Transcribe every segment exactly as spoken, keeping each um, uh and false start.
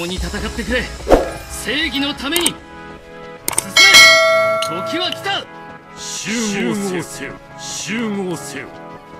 共に戦ってくれ。正義のために進め。時は来た。 集合せよ、集合せよ。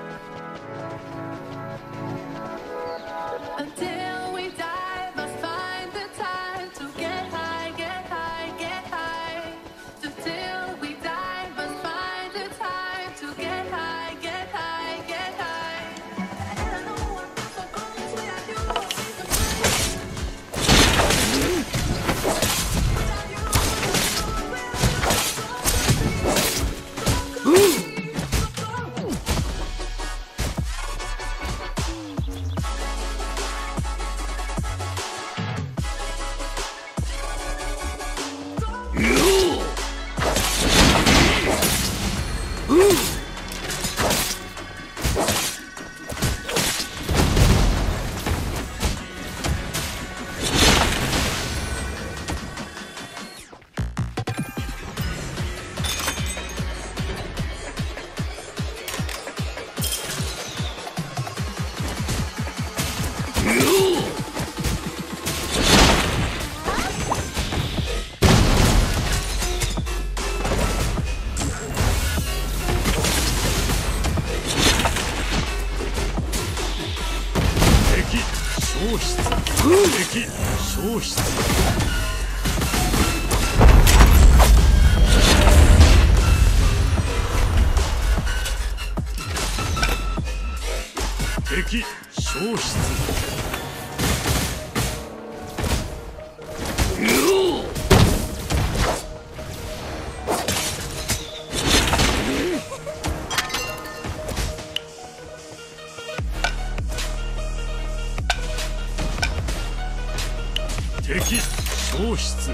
敵消失。敵消失。敵消失。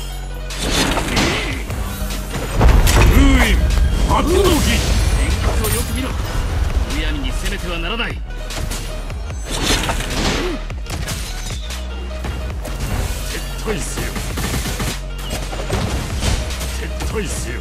封印発動機。 演出をよく見ろ。むやみに攻めてはならない。 撤退せよ。撤退せよ。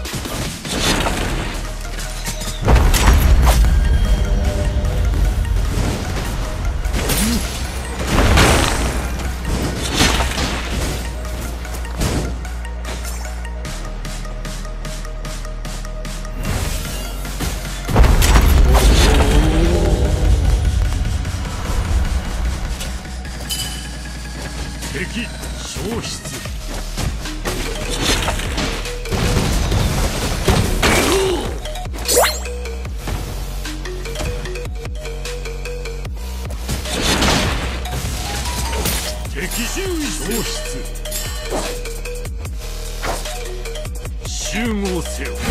敵消失。敵消失。集合せよ。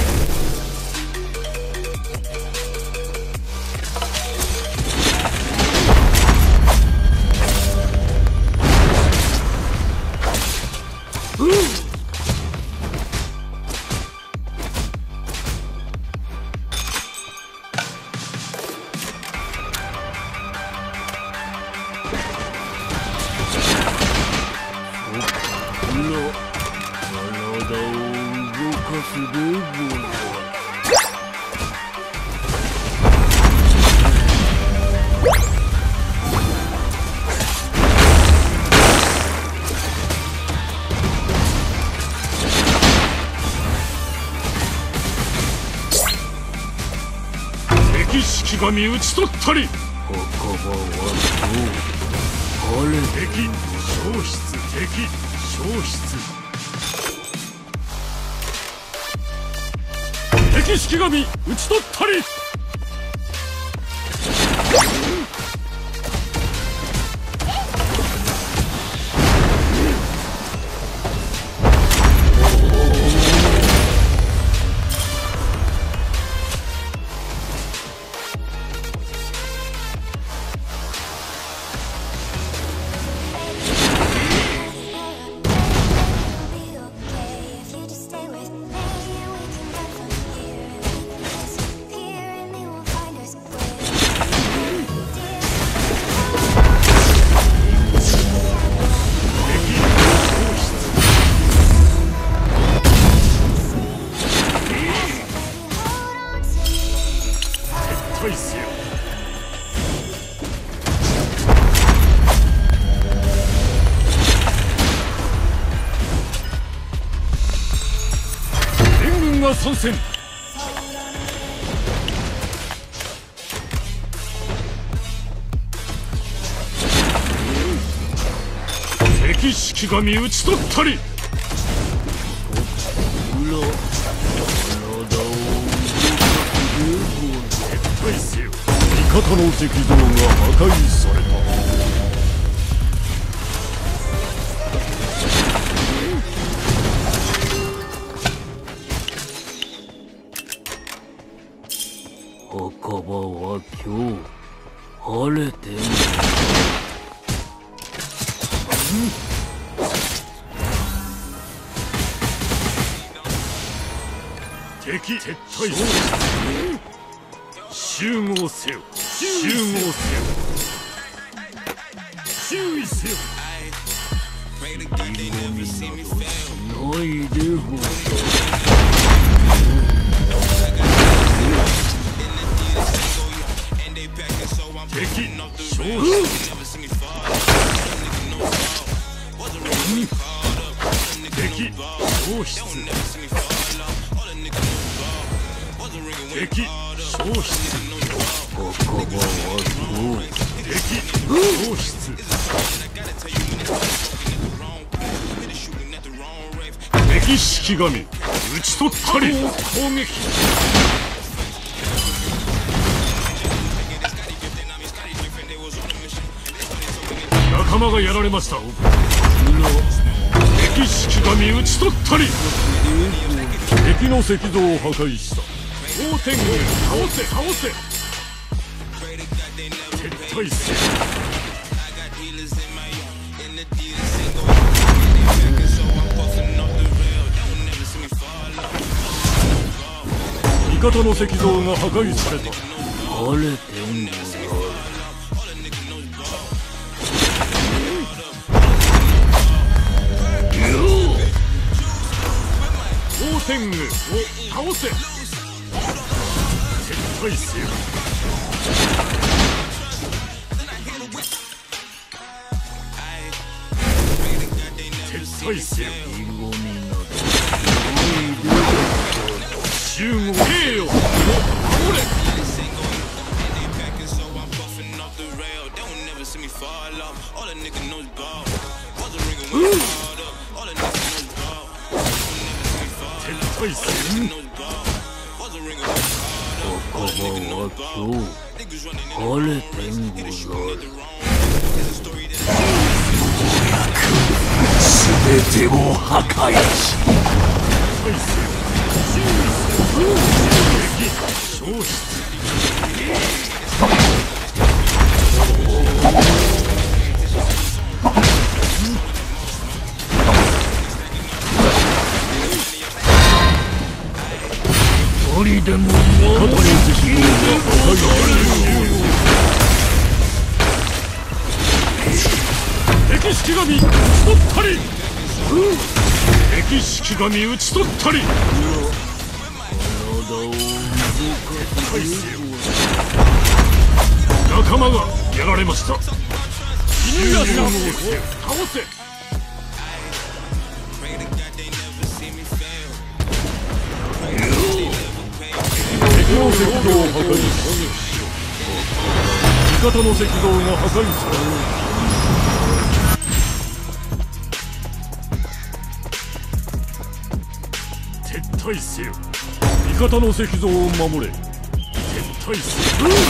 体を動かすでござる。敵式神討ち取ったり。墓場はどう。あれ敵消失。敵消失。敵式神討ち取ったり。 参戦。敵式神討ち取ったり。裏体を動かすでござる。撤退せよ。味方の石像が破壊された。墓場は今日晴れてる。敵撤退せよ。集合せよ。集合せよ。注意せよ。リゴミなどしないでござる。敵消失。敵消失。敵消失。墓場は今日。敵消失。敵式神討ち取ったり。攻撃。仲間がやられました。敵式神討ち取ったり。敵の石像を破壊した。大天狗倒せ倒せ。撤退せ。味方の石像が破壊された。晴れてんござる。大天狗を倒せ。撤退せよ。撤退せよ。リゴミなど集合兵よ。おれ。撤退せよ。墓場は今日晴れてんござる。すべてを破壊し。消失。一人でも味方の石像が破壊される。敵式神討ち取ったり。敵式神討ち取ったり。体を動かす。仲間がやられました。犬やさんを倒せ。敵の石像を破壊し。味方の石像が破壊される。撤退せよ。味方の石像を守れ。撤退せよ。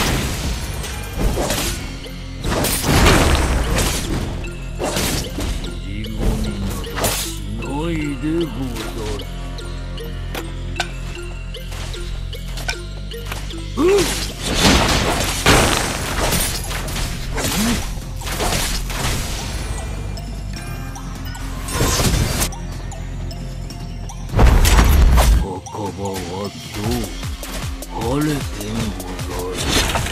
リゴミなどしないでござる。墓場は今日晴れてんござる。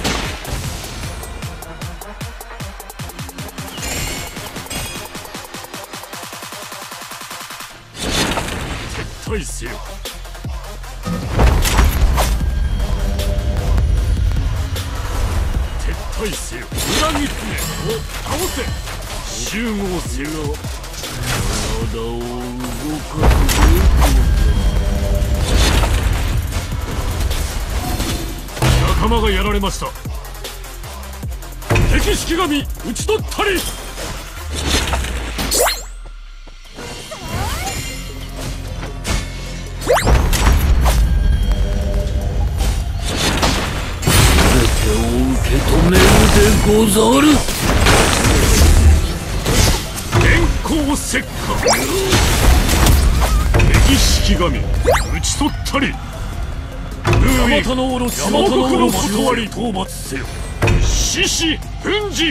撤退せよ。撤退せよ。裏切ってを倒せ。集合せよ。体を動かすでござる。 仲間がやられました。敵式神討ち取ったり。 受け止めるでござる。 電光石火。敵式神討ち取ったり。ヤマタノオロチ山奥の断り討伐せよ。獅子奮陣。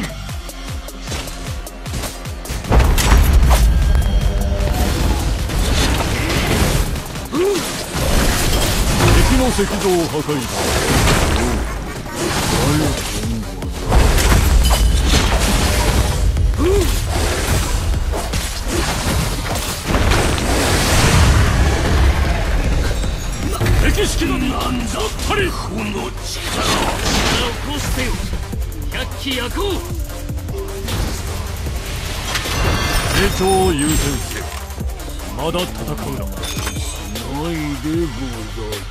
敵の石像を破壊した。敵式神なんだったり。この力を起こしてよ。百鬼夜行。成長を優先せよ。まだ戦うな。ないでござる。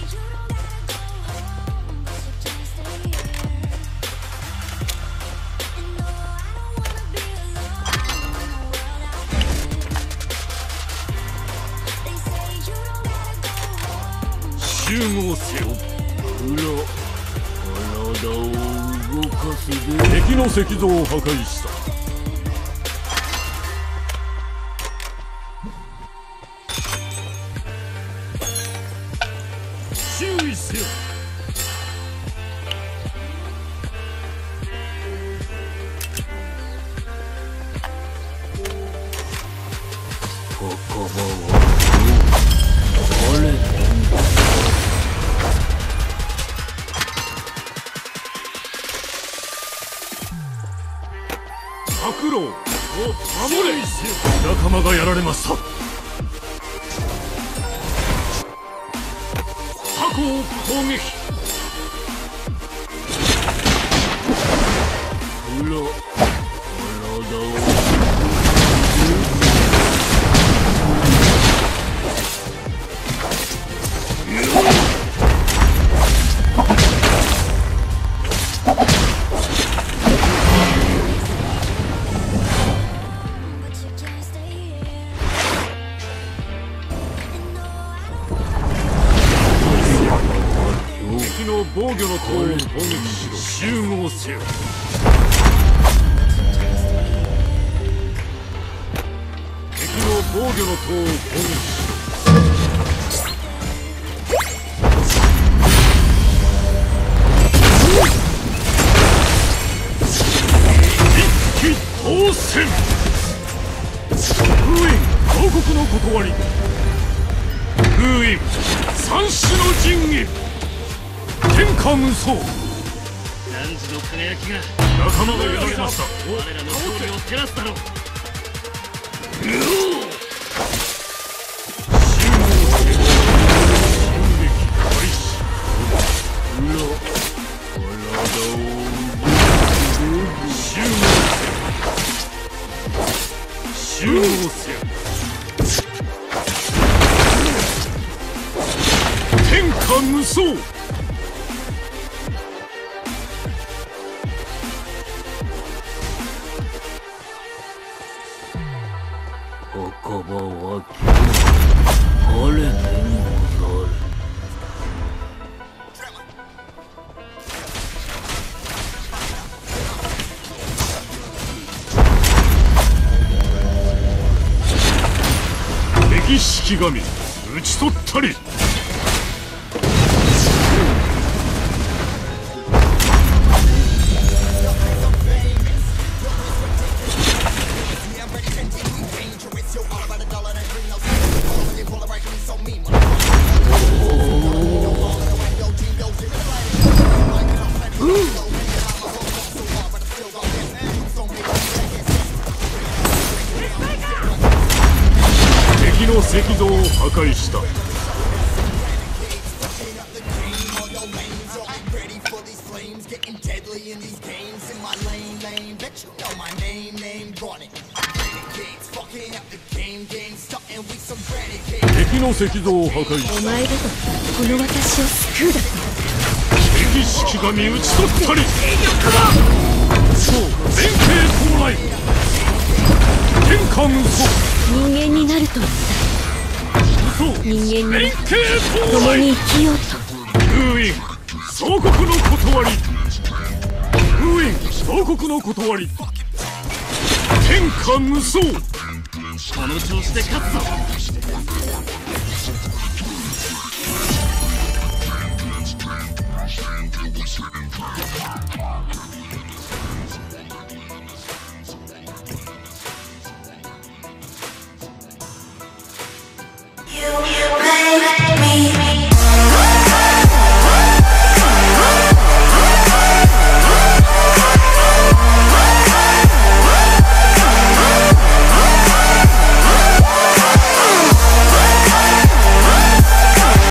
集合せよ。 体を動かすで。 敵の石像を破壊した。注意せよ。 ここはあれ。 白狼を守れ。仲間がやられました。箱を攻撃。 裏体を防御の塔を攻撃しろ。集合せよ。敵の防御の塔を攻撃しろ。一騎当選。封印王国の断り。封印三種の神器。天下無双。 汝の輝きが仲間がやられました。 我らの勝利を照らすだろう。 集合せよ。進撃開始。 裏体を集合せよ。集合せよ。天下無双。 墓場は晴れでござる。 敵式神討ち取ったり。敵の石像を破壊した。敵の石像を破壊した。 お前だとこの私を救うだろう。 敵式式神討ち取ったりそう連携到来天下無双人間になると無双人間に連携到共来に生きようと封印総国の断り封印総国の断り天下無双この調子で勝つぞ。